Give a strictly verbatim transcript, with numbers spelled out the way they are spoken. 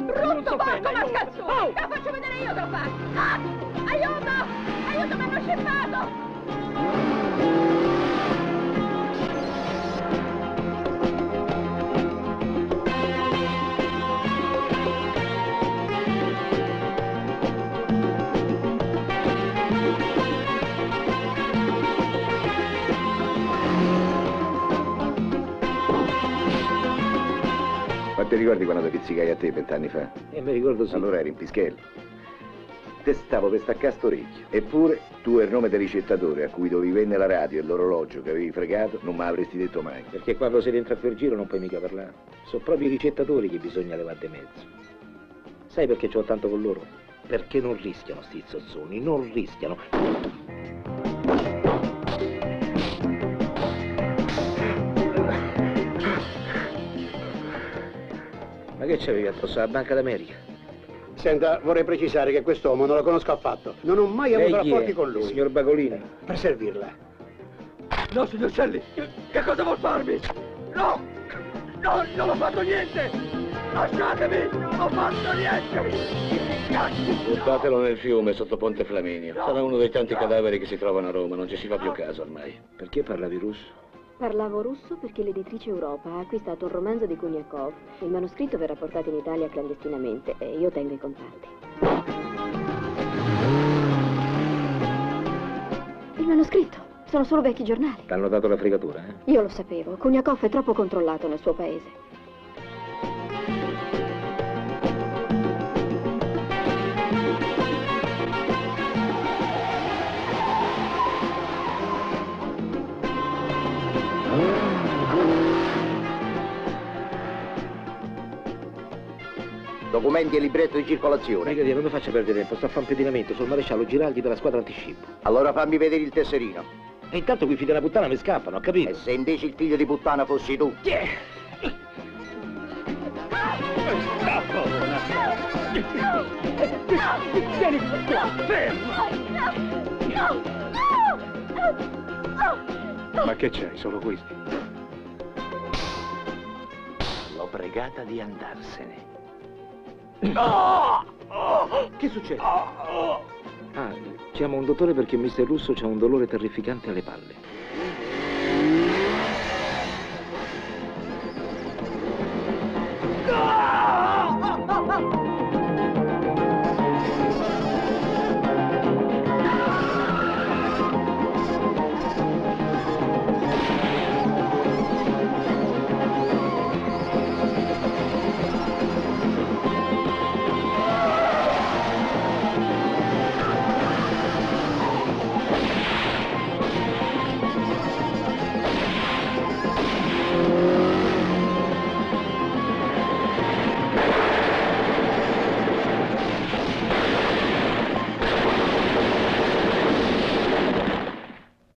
Brutto porco mascalzone! Oh! La faccio vedere io che lo faccio! Ah! Aiuto! Aiuto, mi hanno scippato! Ma ti ricordi quando ti pizzicai a te vent'anni fa? E mi ricordo sì. Allora eri in pischello. Te stavo per staccare sto orecchio. Eppure tu il nome del ricettatore a cui dovevi vendere la radio e l'orologio che avevi fregato non me l'avresti detto mai. Perché quando si rientra per giro non puoi mica parlare. Sono proprio i ricettatori che bisogna levare di mezzo. Sai perché c'ho tanto con loro? Perché non rischiano sti zozzoni, non rischiano. Ma che c'avevi addosso alla Banca d'America? Senta, vorrei precisare che quest'uomo non lo conosco affatto. Non ho mai Lei avuto chi rapporti è? con lui. Il signor Bagolini? Per servirla. No, signor Celli, che cosa vuol farmi? No! No, non ho fatto niente! Lasciatemi! Non ho fatto niente! Buttatelo nel fiume sotto Ponte Flaminio. Sarà uno dei tanti cadaveri che si trovano a Roma, non ci si fa più caso ormai. Perché parlavi russo? Parlavo russo perché l'editrice Europa ha acquistato un romanzo di Kuniakov. Il manoscritto verrà portato in Italia clandestinamente e io tengo i contatti. Il manoscritto? Sono solo vecchi giornali. T'hanno dato la fregatura, eh? Io lo sapevo. Kuniakov è troppo controllato nel suo paese. Documenti e libretto di circolazione. Brigadiere, non mi faccia perdere tempo, sto a fare un pedinamento sul maresciallo Giraldi per la squadra antiscippo. Allora fammi vedere il tesserino. E intanto quei figli della puttana mi scappano, ho capito? E se invece il figlio di puttana fossi tu? Yeah. Vieni qua, fermo! Ma che c'hai? Solo questi? L'ho pregata di andarsene. Che succede? Ah, chiamo un dottore perché mister Russo c'ha un dolore terrificante alle palle.